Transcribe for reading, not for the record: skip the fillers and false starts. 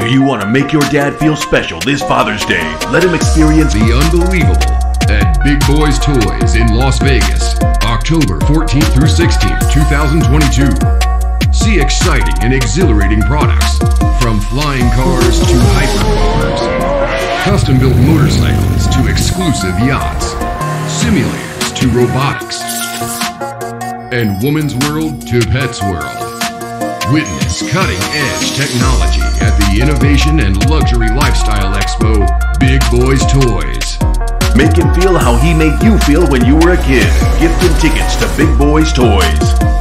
Do you want to make your dad feel special this Father's Day? Let him experience the unbelievable at Big Boys Toys in Las Vegas, October 14th through 16th, 2022. See exciting and exhilarating products, from flying cars to hypercars, custom-built motorcycles to exclusive yachts, simulators to robotics, and woman's world to pet's world. Witness cutting-edge technology at the Innovation and Luxury Lifestyle Expo, Big Boys Toys. Make him feel how he made you feel when you were a kid. Gift him tickets to Big Boys Toys.